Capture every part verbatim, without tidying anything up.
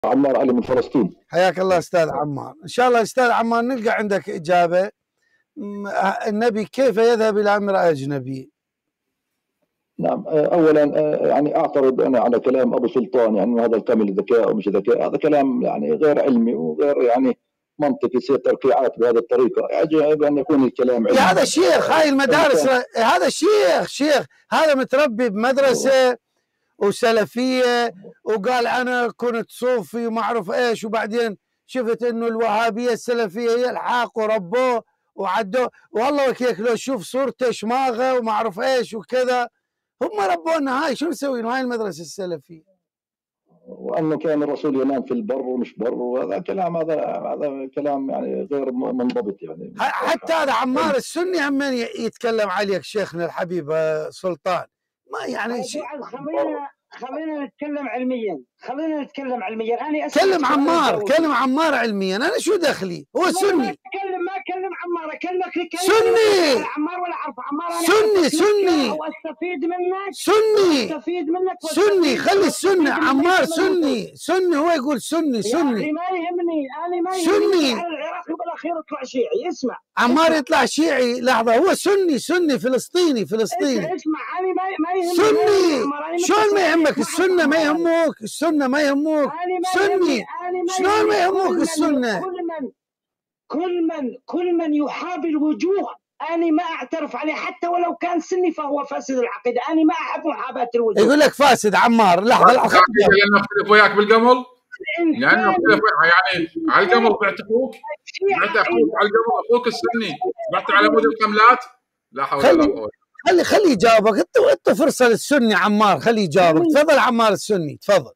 عمار علي من فلسطين. حياك الله استاذ عمار. ان شاء الله استاذ عمار نلقى عندك اجابه. النبي كيف يذهب الى امراه اجنبيه؟ نعم، اولا يعني اعترض انا على كلام ابو سلطان، يعني هذا كامل ذكاء او مش ذكاء، هذا كلام يعني غير علمي وغير يعني منطقي، يصير ترقيعات بهذه الطريقه، يجب ان يكون الكلام علمي. هذا شيخ، هاي المدارس، هذا شيخ شيخ هذا متربي بمدرسه وسلفيه وقال انا كنت صوفي وما اعرف ايش، وبعدين شفت انه الوهابيه السلفيه هي الحق وربوه وعدوه، والله وكيك لو شوف صورته شماغه وما اعرف ايش وكذا، هم ربونا. هاي شو نسوي؟ هاي المدرسه السلفيه. وانه كان الرسول ينام في البر ومش بر، وهذا كلام، هذا هذا كلام يعني غير منضبط يعني. حتى هذا عمار السني هم يتكلم عليك شيخنا الحبيب سلطان، ما يعني شيء. خلينا خلينا نتكلم علميا، خلينا نتكلم علميا. انا كلم عمار، كلم عمار علميا، انا شو دخلي؟ هو سني. ما اتكلم ما اكلم عمار، اكلمك سني. عمار ولا اعرف عمار. انا سني سني واستفيد منك، سني استفيد منك سني. خلي السني عمار سني سني، هو يقول سني سني. ما يهمني، انا ما يهمني على العراقي بالاخير يطلع شيعي. اسمع، عمار يطلع شيعي، لحظه، هو سني سني فلسطيني فلسطيني. اسمع، انا ما ما يهمني سني. شلون ما يهمك السنه؟ ما يهموك السنه؟ ما يهموك سني؟ شلون ما يهموك السنه؟ كل من كل من كل من يحاب الوجوه أنا ما أعترف عليه، حتى ولو كان سني فهو فاسد العقيدة. أنا ما أحب محاباة الوجوه. يقول لك فاسد عمار. لحظة لحظة، لأنه اختلف وياك بالقمل، لأنه اختلف يعني على القمل بيعتقوك، بيعتقوك على القمل أخوك السني، بيعتقوا على مود القملات. لا حول ولا قوة. خلي خلي يجاوبك، انت انت فرصة للسني عمار، خلي يجاوبك. تفضل عمار السني، تفضل.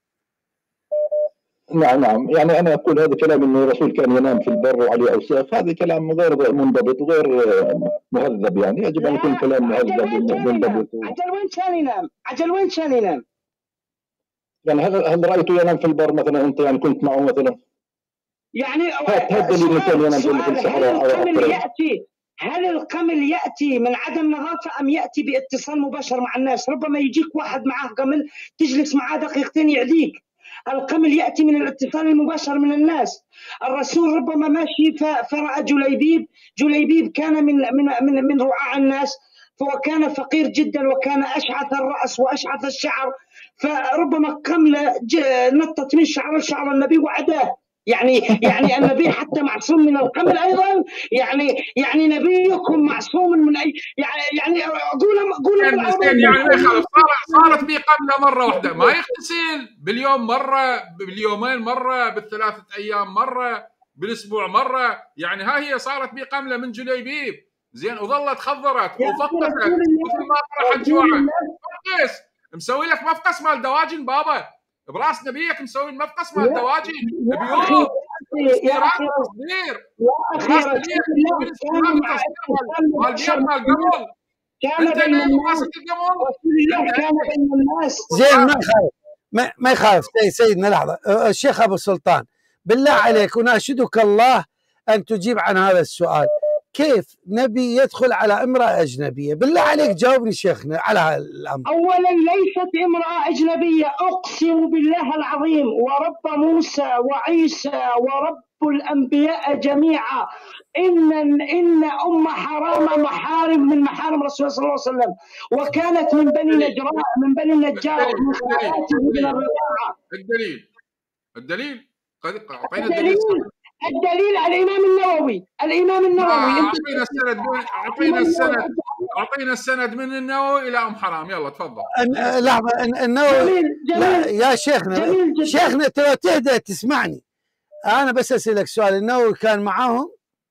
نعم نعم، يعني أنا أقول هذا كلام إنه الرسول كان ينام في البر وعليه أوساخ، هذا كلام غير منضبط وغير مهذب، يعني يجب أن يكون كلام مهذب ومنضبط. عجل وين كان ينام؟ عجل وين كان ينام؟ يعني هل هل رأيته ينام في البر مثلا؟ أنت يعني كنت معه مثلا؟ يعني هذا دليل كان ينام في الصحراء. القمل يأتي هل القمل يأتي من عدم نظافة أم يأتي باتصال مباشر مع الناس؟ ربما يجيك واحد معه قمل تجلس معه دقيقتين يعديك. القمل يأتي من الاتصال المباشر من الناس. الرسول ربما ماشي فرأى جليبيب، جليبيب كان من من من, من رعاع الناس، فهو كان فقير جدا وكان أشعث الرأس وأشعث الشعر، فربما قملة نطت من شعر شعر النبي وعداه. يعني يعني النبي حتى معصوم من القمل ايضا، يعني يعني نبيكم معصوم من اي يعني يعني قول قول يعني ما يخالف. صارت بي قمله مره واحده، ما يغتسل باليوم مره، باليومين مره، بالثلاثه ايام مره، بالاسبوع مره، يعني ها هي صارت بي قمله من جليبيب زين، وظلت خضرت وفقست مثل ما راحت جوعت. قيس مسوي لك مفقس مال دواجن بابا براس نبيك، مسوي المفقس مال دواجن بيوت تصديرات تصدير براس نبيك مسوي تصديرات مال بيض مال قبل. كان بين الناس كان بين الناس زين. ما يخالف ما, ما يخالف سيدنا. لحظه الشيخ ابو سلطان، بالله عليك وناشدك الله ان تجيب عن هذا السؤال. كيف نبي يدخل على امرأة أجنبية؟ بالله عليك جاوبني شيخنا على هذا الأمر. أولا ليست امرأة أجنبية، أقسم بالله العظيم ورب موسى وعيسى ورب الأنبياء جميعا إن إن أم حرام محارم من محارم رسول الله صلى الله عليه وسلم، وكانت من بني نجراء من بني النجار من خالاته من الرضاعة. الدليل الدليل الدليل الدليل الإمام النووي الإمام النووي أعطينا السند أعطينا السند أعطينا السند من النووي إلى أم حرام. يلا تفضل. لحظة النووي. لا يا شيخنا شيخنا ترى تهدى تسمعني، أنا بس أسألك سؤال. النووي كان معاهم؟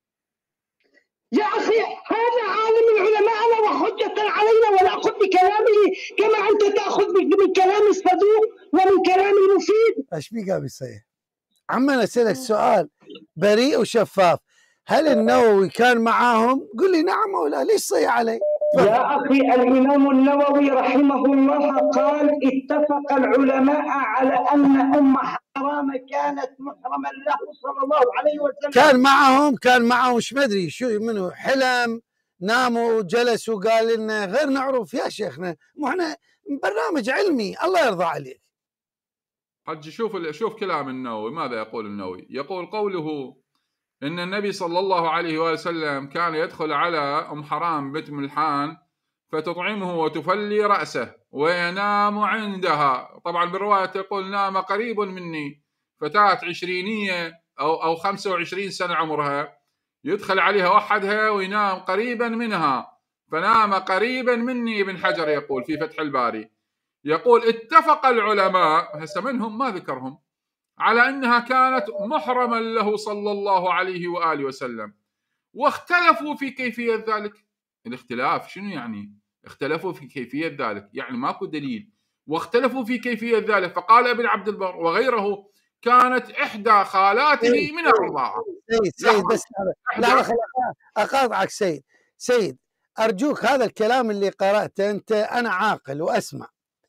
يا أخي هذا عالم العلماء أنا وحجة علينا، ولا أخذ بكلامه كما أنت تأخذ من كلام الصدوق ومن كلام المفيد. إيش بيك أبي صحيح؟ عم أنا أسألك سؤال بريء وشفاف، هل النووي كان معاهم؟ قل لي نعم ولا. ليش صيح علي؟ يا أخي الإمام النووي رحمه الله قال اتفق العلماء على أن أم حرام كانت محرما له صلى الله عليه وسلم. كان معهم كان معهم مش مدري شو منه، حلم ناموا جلسوا قال لنا غير نعرف يا شيخنا، مو احنا برنامج علمي الله يرضى عليك. حج شوف شوف كلام النووي ماذا يقول النووي. يقول قوله إن النبي صلى الله عليه وسلم كان يدخل على أم حرام بنت ملحان فتطعمه وتفلي رأسه وينام عندها. طبعا بالرواية يقول نام قريب مني، فتاة عشرينية أو أو خمسة وعشرين سنة عمرها، يدخل عليها وحدها وينام قريبا منها، فنام قريبا مني. ابن حجر يقول في فتح الباري، يقول اتفق العلماء، هسه منهم ما ذكرهم، على أنها كانت محرما له صلى الله عليه وآله وسلم، واختلفوا في كيفية ذلك. الاختلاف شنو يعني؟ اختلفوا في كيفية ذلك، يعني ماكو دليل، واختلفوا في كيفية ذلك. فقال ابن عبد البر وغيره كانت إحدى خالاته من الرضاعة. سيد سيد بس لا أقاطعك سيد. سيد أرجوك، هذا الكلام اللي قرأته أنت أنا عاقل وأسمع.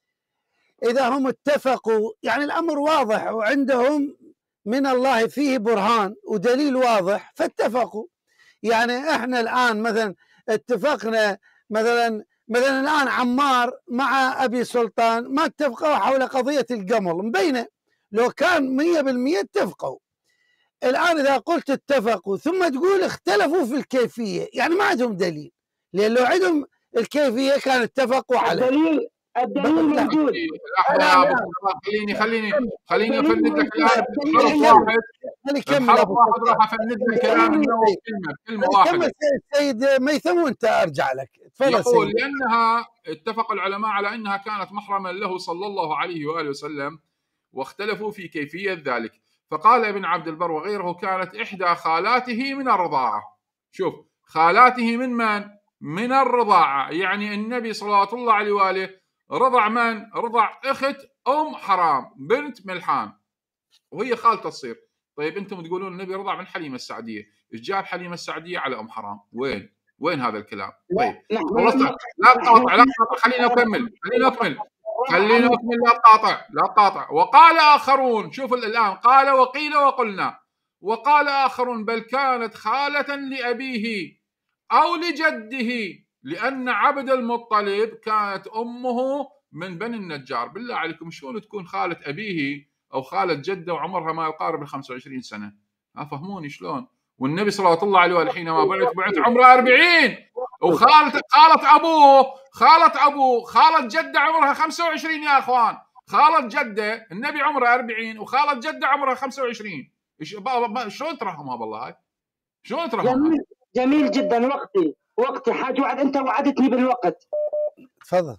إذا هم اتفقوا يعني الأمر واضح وعندهم من الله فيه برهان ودليل واضح فاتفقوا. يعني احنا الآن مثلا اتفقنا مثلا مثلا الآن عمار مع أبي سلطان ما اتفقوا حول قضية القمل مبينة، لو كان مية بالمية اتفقوا. الآن إذا قلت اتفقوا ثم تقول اختلفوا في الكيفية، يعني ما عندهم دليل، لأن لو عندهم الكيفية كان اتفقوا عليه. الدليل الدليل موجود. لحظة خليني خليني خليني أفند لك الآن بحرف واحد. بحرف واحد راح أفند لك كلام النووي كلمة كلمة واحدة. سيد ميثم وأنت أرجع لك. يقول لأنها اتفق العلماء على أنها كانت محرما له صلى الله عليه وآله وسلم، واختلفوا في كيفية ذلك. فقال ابن عبد البر وغيره كانت إحدى خالاته من الرضاعة. شوف، خالاته من من؟ من الرضاعة، يعني النبي صلى الله عليه وآله رضع من؟ رضع أخت أم حرام بنت ملحان، وهي خالته تصير. طيب أنتم تقولون النبي رضع من حليمة السعدية، إيش جاب حليمة السعدية على أم حرام؟ وين؟ وين هذا الكلام؟ طيب خلصت، لا تقاطع لا تقاطع، خلينا نكمل خلينا نكمل خلينا نكمل لا تقاطع لا تقاطع. وقال آخرون، شوف الآن، قال وقيل وقلنا، وقال آخرون بل كانت خالة لأبيه أو لجده، لأن عبد المطلب كانت أمه من بني النجار. بالله عليكم شلون تكون خالة أبيه أو خالة جده وعمرها ما يقارب ال خمسة وعشرين سنة؟ ها فهموني شلون؟ والنبي صلى الله عليه وآله حينما بعث بعث عمره أربعين، وخالة خالة أبوه خالة أبوه خالة جده عمرها خمسة وعشرين. يا أخوان، خالة جده النبي عمره أربعين وخالة جده عمرها خمسة وعشرين. شلون ترحمها بالله؟ هاي شلون ترحمها؟ جميل, جميل جدا. وقتي وقتي حاج وعد، أنت وعدتني بالوقت. تفضل.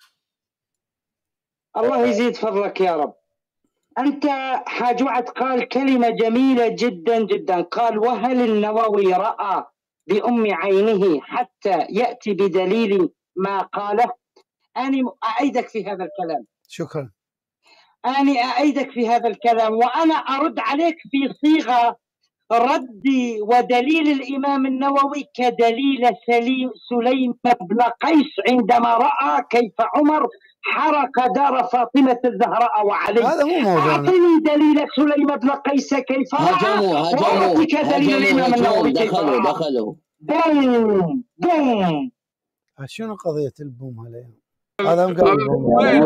الله يزيد فضلك يا رب. أنت حاج وعد قال كلمة جميلة جدا جدا، قال وهل النووي رأى بأم عينه حتى يأتي بدليل ما قاله؟ أنا أعيدك في هذا الكلام. شكرا. أنا أعيدك في هذا الكلام وأنا أرد عليك في صيغة ردي ودليل الإمام النووي كدليل سليم سليم بن قيس عندما رأى كيف عمر حرق دار فاطمة الزهراء وعلي. هذا مو موضوعنا. أعطني دليل سليم بن قيس كيف رأى، هجموا هجموا دليل الإمام النووي كيف دخلوا رأى. دخلوا بوم بوم. شنو قضية البوم هذا؟ هذا هذا البوم وين؟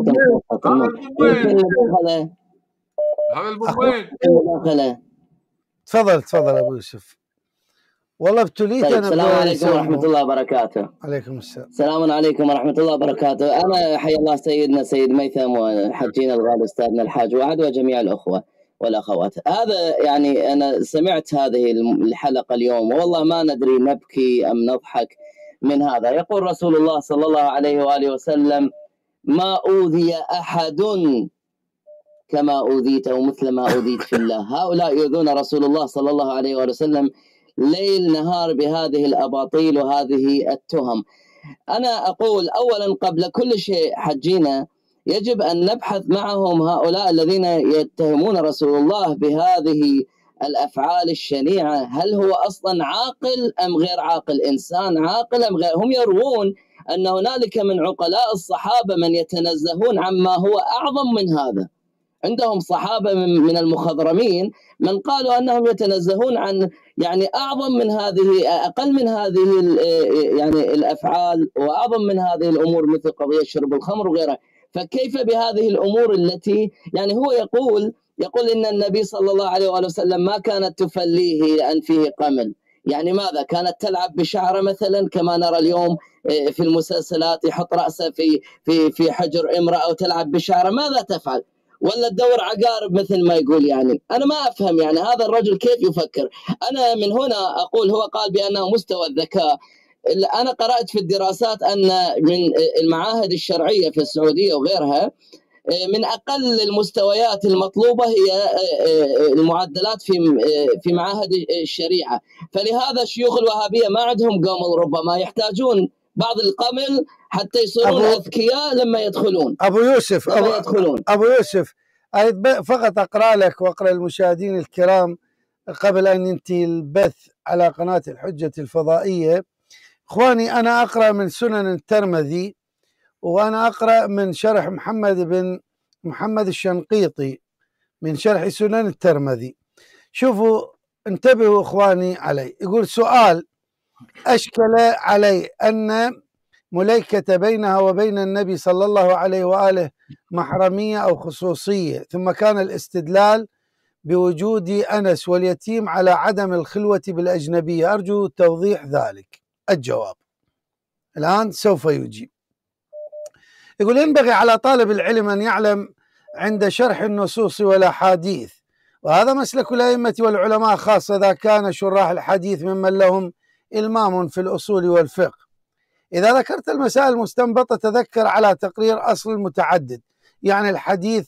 هذا البوم وين؟ تفضل تفضل ابو يوسف. والله ابتليت. طيب انا. السلام عليكم ورحمه الله وبركاته. عليكم السلام. السلام عليكم ورحمه الله وبركاته. انا حيا الله سيدنا سيد ميثم وحجينا الغالي استاذنا الحاج وعد وجميع الاخوه والاخوات. هذا يعني انا سمعت هذه الحلقه اليوم والله ما ندري نبكي ام نضحك من هذا. يقول رسول الله صلى الله عليه واله وسلم ما اوذي احد كما أوذيته مثل ما أوذيت في الله. هؤلاء يؤذون رسول الله صلى الله عليه وسلم ليل نهار بهذه الأباطيل وهذه التهم. أنا أقول أولا قبل كل شيء حجينا يجب أن نبحث معهم هؤلاء الذين يتهمون رسول الله بهذه الأفعال الشنيعة، هل هو أصلا عاقل أم غير عاقل؟ إنسان عاقل أم غير؟ هم يروون أن هنالك من عقلاء الصحابة من يتنزهون عما هو أعظم من هذا. عندهم صحابة من المخضرمين من قالوا أنهم يتنزهون عن يعني أعظم من هذه، أقل من هذه يعني الأفعال وأعظم من هذه الأمور مثل قضية شرب الخمر وغيرها. فكيف بهذه الأمور التي يعني هو يقول يقول إن النبي صلى الله عليه وآله وسلم ما كانت تفليه لأن فيه قمل. يعني ماذا؟ كانت تلعب بشعره مثلا كما نرى اليوم في المسلسلات، يحط رأسه في في في حجر امرأة وتلعب بشعره، ماذا تفعل؟ ولا تدور عقارب مثل ما يقول. يعني أنا ما أفهم يعني هذا الرجل كيف يفكر. أنا من هنا أقول هو قال بأنه مستوى الذكاء. أنا قرأت في الدراسات أن من المعاهد الشرعية في السعودية وغيرها من أقل المستويات المطلوبة هي المعدلات في في معاهد الشريعة. فلهذا شيوخ الوهابية ما عندهم قمل، ربما يحتاجون بعض القمل حتى يصيرون أذكياء لما يدخلون. أبو يوسف لما أبو, يدخلون. أبو يوسف فقط أقرأ لك وأقرأ المشاهدين الكرام قبل أن ينتهي البث على قناة الحجة الفضائية. إخواني أنا أقرأ من سنن الترمذي، وأنا أقرأ من شرح محمد بن محمد الشنقيطي من شرح سنن الترمذي. شوفوا انتبهوا إخواني علي. يقول سؤال أشكل علي أن مليكة بينها وبين النبي صلى الله عليه وآله محرمية أو خصوصية، ثم كان الاستدلال بوجود أنس واليتيم على عدم الخلوة بالأجنبية، أرجو توضيح ذلك. الجواب الآن سوف يجيب. يقول ينبغي على طالب العلم أن يعلم عند شرح النصوص والأحاديث، وهذا مسلك الأئمة والعلماء خاصة إذا كان شراح الحديث ممن لهم إلمام في الأصول والفقه. إذا ذكرت المسائل المستنبطة تذكر على تقرير أصل متعدد، يعني الحديث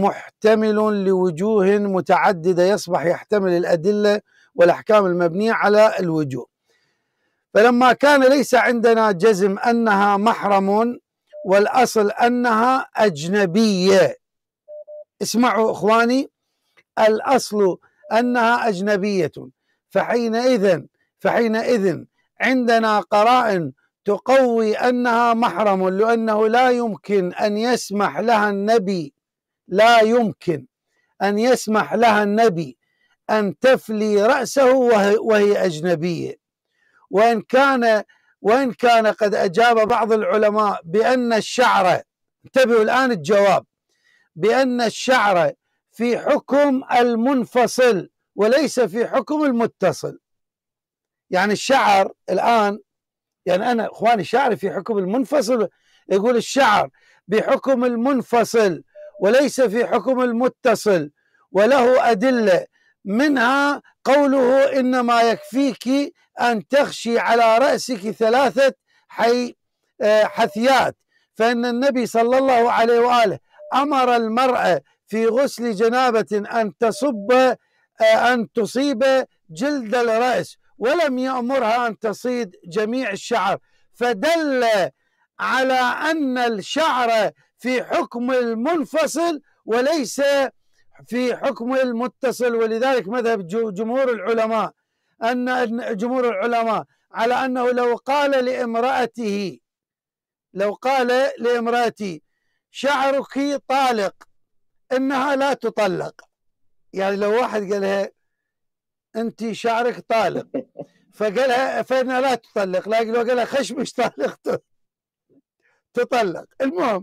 محتمل لوجوه متعددة يصبح يحتمل الأدلة والأحكام المبنية على الوجوه. فلما كان ليس عندنا جزم أنها محرم والأصل أنها أجنبية، اسمعوا إخواني، الأصل أنها أجنبية، فحينئذ فحينئذ عندنا قرائن تقوي أنها محرم، لأنه لا يمكن أن يسمح لها النبي لا يمكن أن يسمح لها النبي أن تفلي رأسه وهي أجنبية. وإن كان وإن كان قد أجاب بعض العلماء بأن الشعر، انتبهوا الآن الجواب، بأن الشعر في حكم المنفصل وليس في حكم المتصل. يعني الشعر الآن، يعني أنا إخواني شعري في حكم المنفصل، يقول الشعر بحكم المنفصل وليس في حكم المتصل، وله أدلة منها قوله إنما يكفيك أن تخشي على رأسك ثلاثة حي حثيات، فإن النبي صلى الله عليه وآله أمر المرأة في غسل جنابة أن تصب أن تصيب جلد الرأس، ولم يأمرها أن تصيد جميع الشعر، فدل على أن الشعر في حكم المنفصل وليس في حكم المتصل. ولذلك مذهب جمهور العلماء أن جمهور العلماء على أنه لو قال لامرأته لو قال لامرأتي شعرك طالق إنها لا تطلق. يعني لو واحد قالها أنت شعرك طالق فقالها فإنها لا تطلق، لكن لو قالها خشمش طالق تطلق. المهم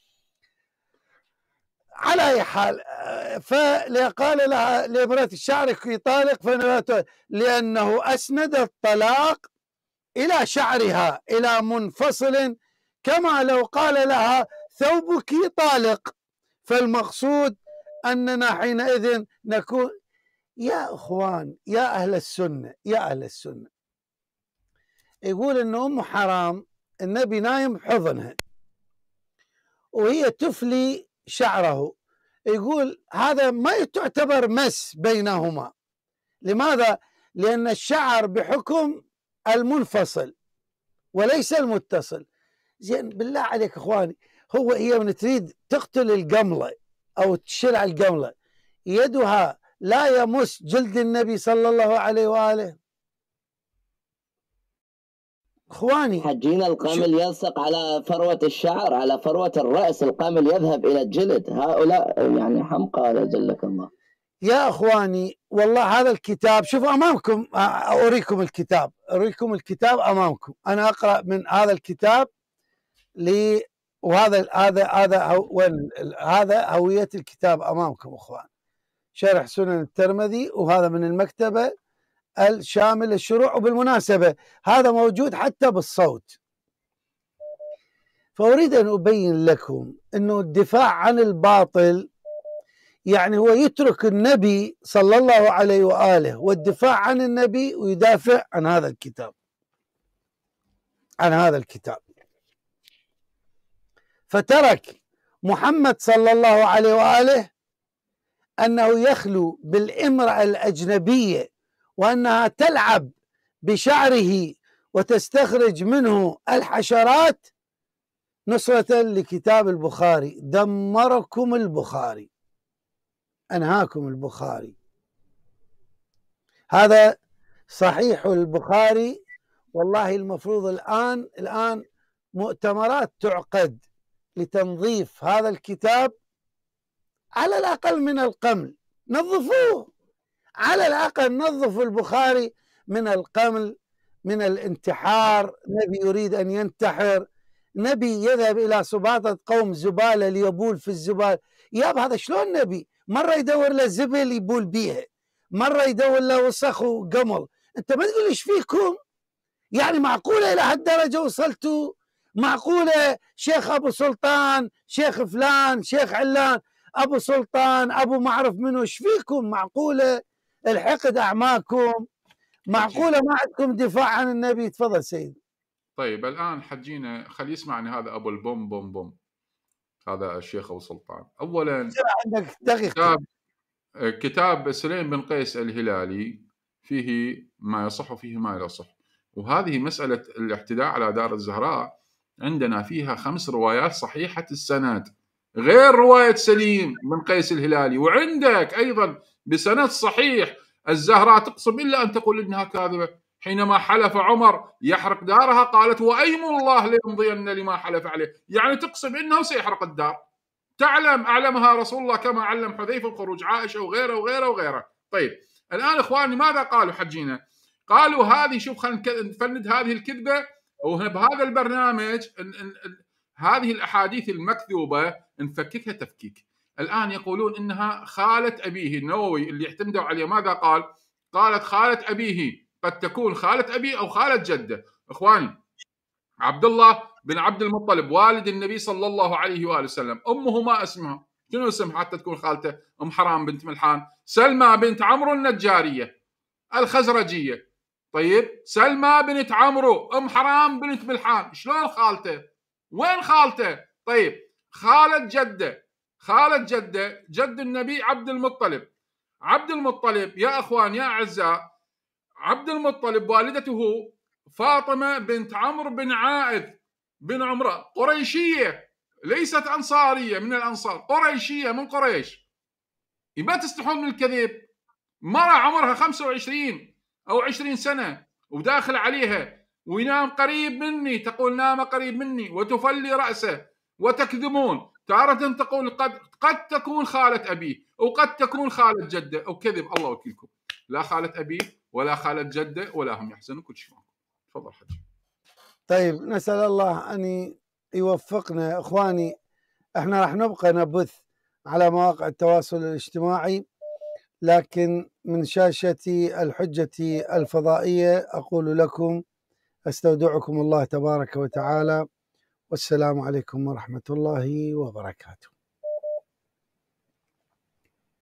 على أي حال، فقال لها لامرأتي شعرك طالق فإنها لا تطلق، لأنه أسند الطلاق إلى شعرها إلى منفصل، كما لو قال لها ثوبك طالق. فالمقصود أننا حينئذ نكون يا أخوان يا أهل السنة يا أهل السنة يقول إن أم حرام النبي نايم بحضنها وهي تفلي شعره، يقول هذا ما تعتبر مس بينهما. لماذا؟ لأن الشعر بحكم المنفصل وليس المتصل. زين بالله عليك اخواني، هو هي من تريد تقتل القمله او تشلع القمله يدها لا يمس جلد النبي صلى الله عليه واله؟ اخواني حجين القمل يلصق على فروة الشعر، على فروة الرأس، القمل يذهب إلى الجلد. هؤلاء يعني حمقى لا جلك الله. يا اخواني والله هذا الكتاب شوفوا امامكم، اوريكم الكتاب، اوريكم الكتاب امامكم. انا اقرا من هذا الكتاب وهذا هذا هذا هو وين هذا هوية الكتاب أمامكم أخوان، شرح سنن الترمذي، وهذا من المكتبة الشامل الشروع. وبالمناسبة هذا موجود حتى بالصوت. فأريد أن أبين لكم أنه الدفاع عن الباطل يعني هو يترك النبي صلى الله عليه وآله والدفاع عن النبي ويدافع عن هذا الكتاب، عن هذا الكتاب. فترك محمد صلى الله عليه وآله أنه يخلو بالامرأة الأجنبية وأنها تلعب بشعره وتستخرج منه الحشرات نصرة لكتاب البخاري. دمركم البخاري، أنهاكم البخاري. هذا صحيح البخاري. والله المفروض الآن الآن مؤتمرات تعقد لتنظيف هذا الكتاب، على الأقل من القمل. نظفوه، على الأقل نظفوا البخاري من القمل، من الانتحار. نبي يريد أن ينتحر، نبي يذهب إلى سباطة قوم زبالة ليبول في الزبال. ياب هذا شلون نبي؟ مرة يدور له زبل يبول بيها، مرة يدور له وسخ وقمل. أنت ما تقول إيش فيكم؟ يعني معقولة إلى هالدرجة وصلتوا؟ معقولة شيخ أبو سلطان، شيخ فلان، شيخ علان، أبو سلطان، أبو معرف منه، إيش فيكم؟ معقولة الحقد أعماكم؟ معقولة ما عندكم دفاع عن النبي؟ تفضل سيدي. طيب الآن حجينا خلي يسمعني هذا أبو البوم بوم بوم، هذا الشيخ أبو سلطان. أولا عندك دقيقة. كتاب كتاب سليم بن قيس الهلالي فيه ما يصح وفيه ما لا يصح. وهذه مسألة الاعتداء على دار الزهراء عندنا فيها خمس روايات صحيحة السند غير رواية سليم بن قيس الهلالي. وعندك أيضا بسند صحيح الزهراء تقسم إلا أن تقول إنها كاذبة. حينما حلف عمر يحرق دارها قالت وأيم الله ليمضين لما حلف عليه، يعني تقسم إنه سيحرق الدار. تعلم أعلمها رسول الله كما علم حذيفة بخروج عائشة وغيره وغيره وغيره. طيب الآن إخواني ماذا قالوا حجينا؟ قالوا هذه، شوف خلينا نفند هذه الكذبة وبهذا البرنامج هذه الأحاديث المكذوبة نفككها تفكيك. الآن يقولون إنها خالة أبيه. النووي اللي اعتمدوا عليه ماذا قال؟ قالت خالة أبيه، قد تكون خالة أبيه أو خالة جده. إخواني عبد الله بن عبد المطلب والد النبي صلى الله عليه وآله وسلم، أمه ما اسمها؟ شنو اسمها حتى تكون خالته؟ أم حرام بنت ملحان. سلمى بنت عمرو النجارية الخزرجية. طيب سلمى بنت عمرو أم حرام بنت ملحان، شلون خالته؟ وين خالته؟ طيب خالة جده، خالة جده جد النبي عبد المطلب. عبد المطلب يا أخوان يا أعزاء، عبد المطلب والدته فاطمة بنت عمرو بن عائذ بن عمرة، قريشية ليست أنصارية من الأنصار، قريشية من قريش. ما تستحون من الكذب. مرة عمرها خمسة وعشرين أو عشرين سنة وداخل عليها وينام قريب مني، تقول نام قريب مني وتفلي رأسه وتكذبون. تارة تقول قد قد تكون خالة أبيه وقد تكون خالة جده، أو كذب الله وكيلكم. لا خالة أبيه ولا خالة جده ولا هم يحزنون كل شيء. تفضل حجي. طيب نسأل الله أن يوفقنا. إخواني احنا راح نبقى نبث على مواقع التواصل الاجتماعي، لكن من شاشة الحجة الفضائية أقول لكم أستودعكم الله تبارك وتعالى، والسلام عليكم ورحمة الله وبركاته.